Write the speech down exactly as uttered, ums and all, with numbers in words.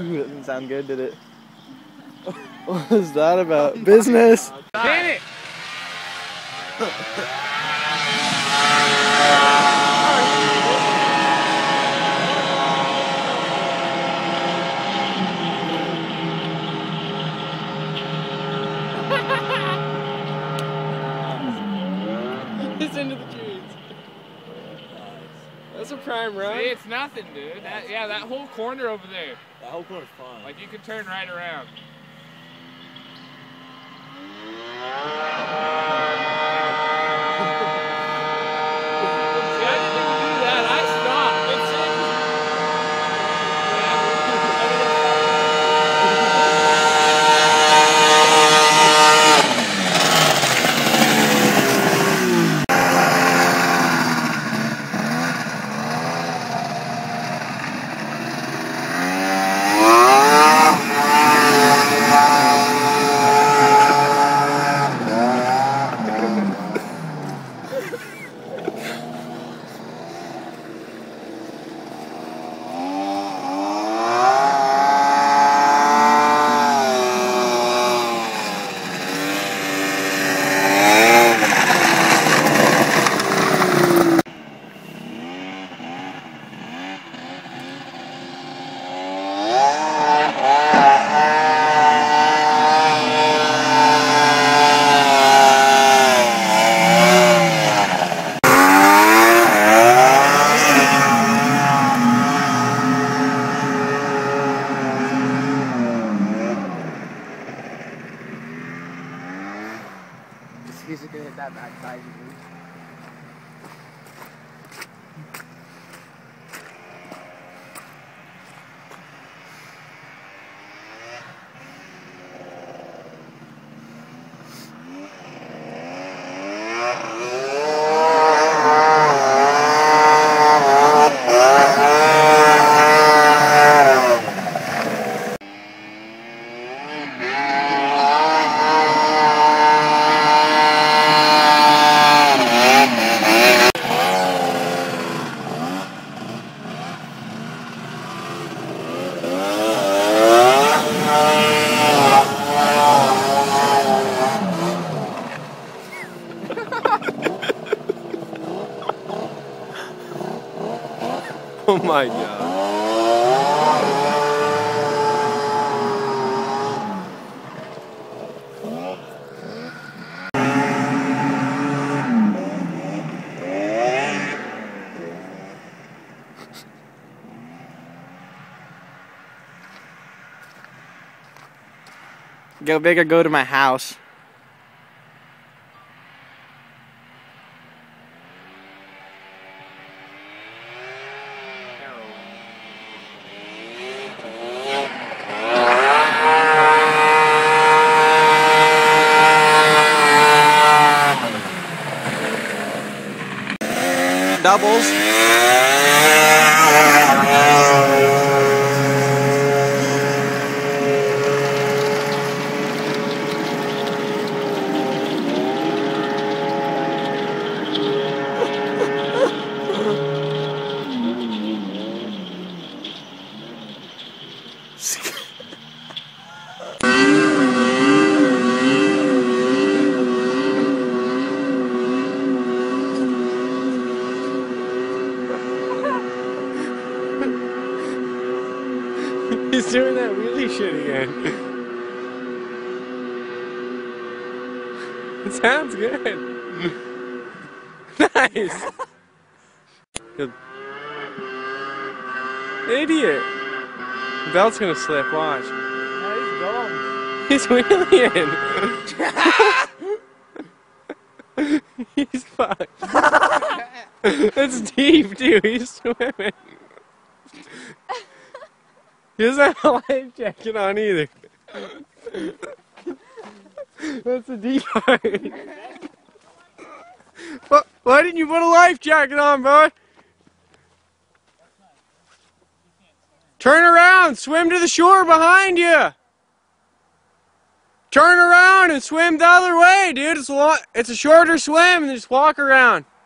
Ooh, that didn't sound good, did it? What was that about? Oh Business? Hit it! It's into the trees. That's a prime run. See, it's nothing, dude. That, yeah, that whole corner over there. That whole corner's fun. Like, you could turn right around. He's gonna hit that backside. Oh my god. Go big or go to my house. Doubles. He's doing that wheelie shit again. It sounds good. Nice. Good. Idiot. The belt's gonna slip, watch. No, He's wheeling. He's fucked. That's deep, dude. He's swimming. He doesn't have a life jacket on either. That's the deep part. What? Why didn't you put a life jacket on, bud? Turn around, swim to the shore behind you. Turn around and swim the other way, dude. It's a lot. It's a shorter swim, and just walk around.